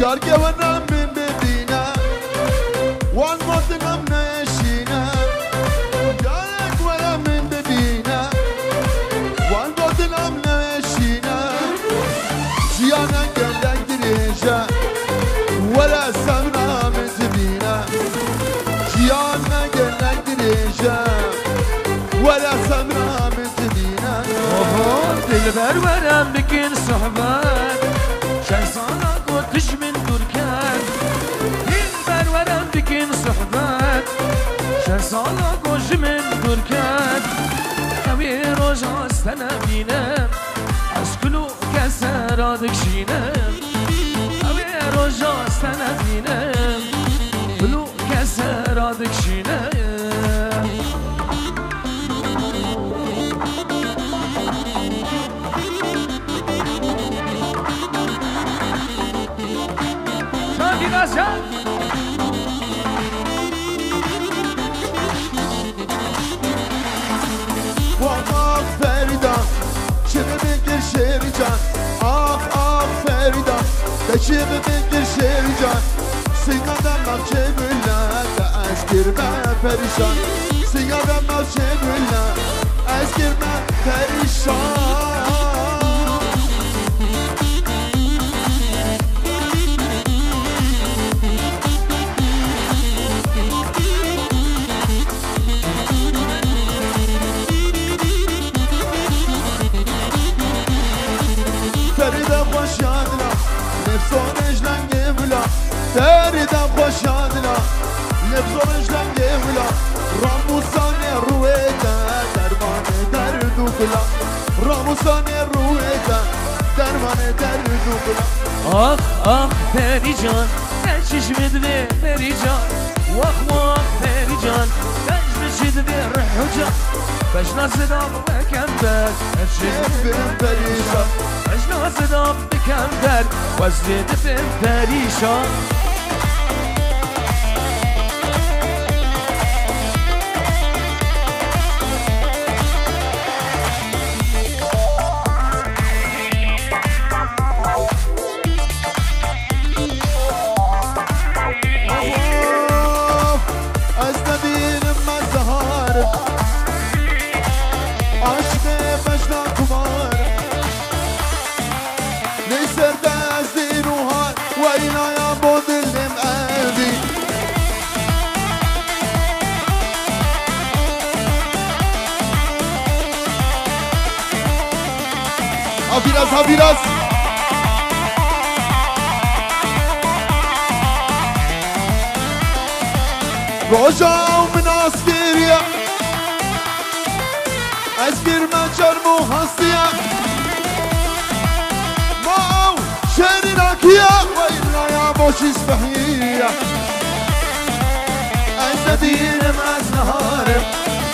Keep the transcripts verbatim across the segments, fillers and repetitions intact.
جارگه و نم من ببینم وان مردنم نشینم جارگ و نم من ببینم وان مردنم نشینم جیانم گلک دریجه ولا سمنا من تبینم جیانم گلک دریجه ولا سمنا من تبینم دلبر ورم بکن صحبت شن سالا گوتش من دور کرد دلبر ورم بکن صحبت شن سالا گوش من دور کرد اوی روش هستن امینم از کلو کسر آدکشینم اوی روش هستن امینم کلو کسر آدکشینم آخ فریدم چه بگیر شیری جان آخ آخ فریدم چه بگیر شیری جان سیگادم مفچه بلند از گرمه پریشان سیگادم مفچه بلند از گرمه پریشان نفسونش لنگه ولا تریدم خوش یادنا نفسونش لنگه ولا راموسان روی در درمان درد و بلا راموسان روی در درمان درد و بلا آخ آخ پری جان چشمت به پری جان واخ واخ پری جان چشمت به روح جان باش نصدام بکم بر چشمت به پری جان باش نصدام بکم بر وزنت به پری جان Habiras, habiras. Roja min askeriya Asker men çarmı hastiya Ma'av şehrin akiya Ve illaya boş isbahiyya Ezdedim az naharım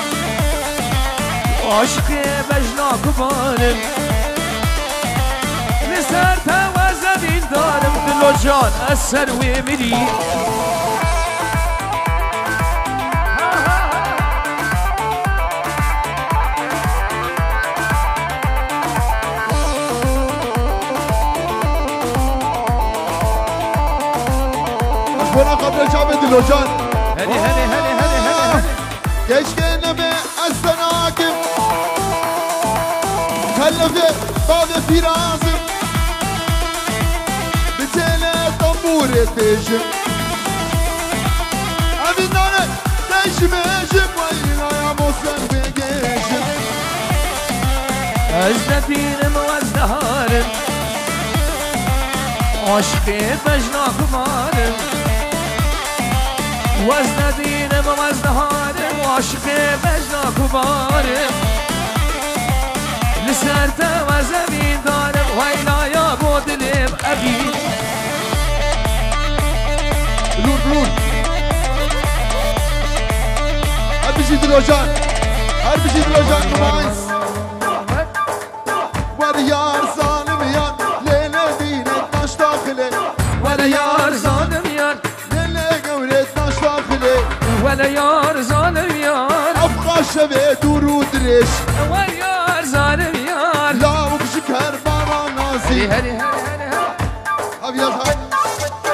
Aşkı bejna kubanım سر توازدین دارم دل و جان از سر و میری اخوانا قبل جاب دل و جان هلی هلی هلی هلی هلی keşke neme aslan hakim Kellefe bade firazım Etmişim Evinden değişmişim Vaylaya bozkan begeşim Özledim vazdaharım Aşkı bejna kumarım Özledim vazdaharım Aşkı bejna kumarım Liserte vazemin darım Vaylaya bu dilim ebim Lur lur Her bir şey dilocan Her bir şey dilocan numayız Ver yar zalim yar Lele dine taş dakile Ver yar zalim yar Lele gavret taş dakile Ver yar zalim yar Afka şeve duru direş Ver yar zalim yar La ukşi kerbaran nazi Hadi hadi hadi hadi Abi yaz hay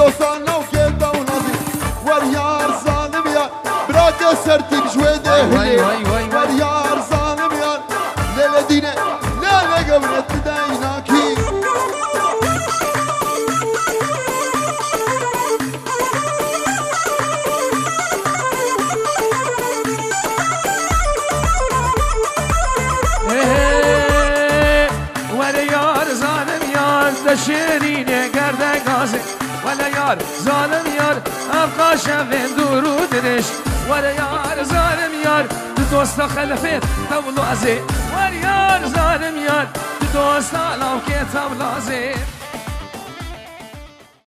دوستان لو كيف ونظيم وريار ظالم يا براك سرتي بجويده واي واي واي وريار ظالم يا ليلة دينا لا لا قبل تدايناكي شیرینه گرده گازه ولی یار ظالم یار افقا شفین درودنش ولی یار ظالم یار تو دوستا خلفت تولازه ولی یار ظالم یار تو دوستا لوکه تولازه